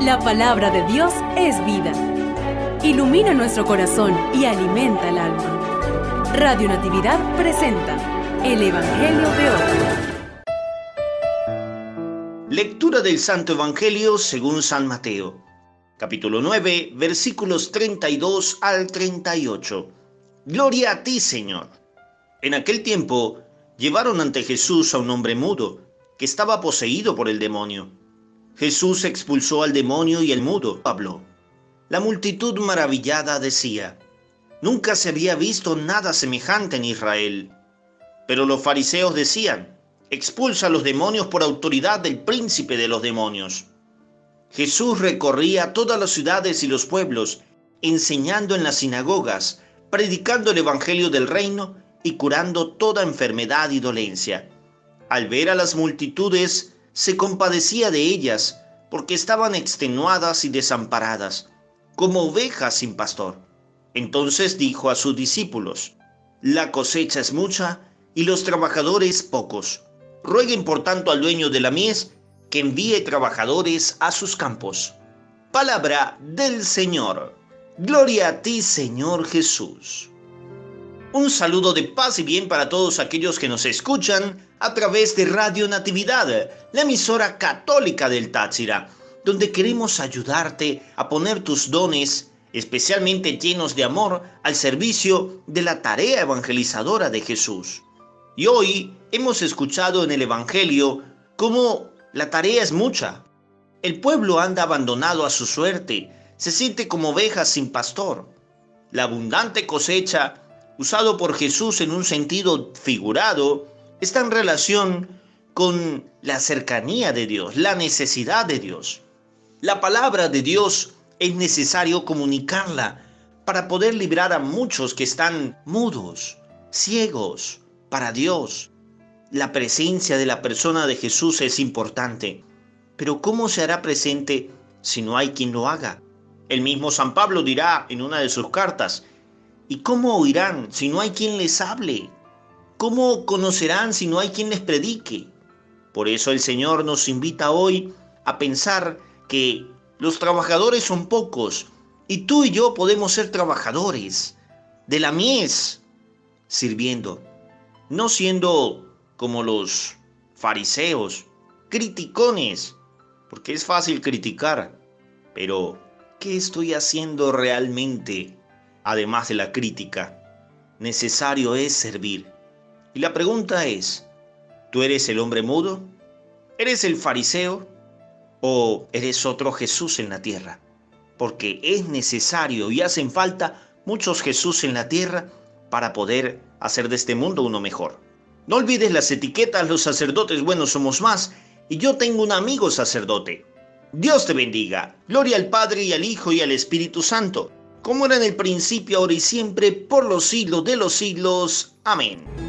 La palabra de Dios es vida. Ilumina nuestro corazón y alimenta el alma. Radio Natividad presenta el Evangelio de hoy. Lectura del Santo Evangelio según San Mateo, capítulo 9, versículos 32 al 38. Gloria a ti, Señor. En aquel tiempo llevaron ante Jesús a un hombre mudo, que estaba poseído por el demonio. Jesús expulsó al demonio y el mudo habló. La multitud maravillada decía: nunca se había visto nada semejante en Israel. Pero los fariseos decían: expulsa a los demonios por autoridad del príncipe de los demonios. Jesús recorría todas las ciudades y los pueblos, enseñando en las sinagogas, predicando el evangelio del reino y curando toda enfermedad y dolencia. Al ver a las multitudes, se compadecía de ellas, porque estaban extenuadas y desamparadas, como ovejas sin pastor. Entonces dijo a sus discípulos: la cosecha es mucha y los trabajadores pocos. Rueguen por tanto al dueño de la mies que envíe trabajadores a sus campos. Palabra del Señor. Gloria a ti, Señor Jesús. Un saludo de paz y bien para todos aquellos que nos escuchan a través de Radio Natividad, la emisora católica del Táchira, donde queremos ayudarte a poner tus dones, especialmente llenos de amor, al servicio de la tarea evangelizadora de Jesús. Y hoy hemos escuchado en el Evangelio cómo la tarea es mucha. El pueblo anda abandonado a su suerte, se siente como ovejas sin pastor. La abundante cosecha, usado por Jesús en un sentido figurado, está en relación con la cercanía de Dios, la necesidad de Dios. La palabra de Dios es necesario comunicarla para poder librar a muchos que están mudos, ciegos para Dios. La presencia de la persona de Jesús es importante, pero ¿cómo se hará presente si no hay quien lo haga? El mismo San Pablo dirá en una de sus cartas: ¿y cómo oirán si no hay quien les hable? ¿Cómo conocerán si no hay quien les predique? Por eso el Señor nos invita hoy a pensar que los trabajadores son pocos y tú y yo podemos ser trabajadores de la mies, sirviendo, no siendo como los fariseos, criticones, porque es fácil criticar, pero ¿qué estoy haciendo realmente? Además de la crítica, necesario es servir. Y la pregunta es: ¿tú eres el hombre mudo? ¿Eres el fariseo? ¿O eres otro Jesús en la tierra? Porque es necesario y hacen falta muchos Jesús en la tierra para poder hacer de este mundo uno mejor. No olvides las etiquetas: los sacerdotes buenos somos más, y yo tengo un amigo sacerdote. Dios te bendiga. Gloria al Padre y al Hijo y al Espíritu Santo, como era en el principio, ahora y siempre, por los siglos de los siglos. Amén.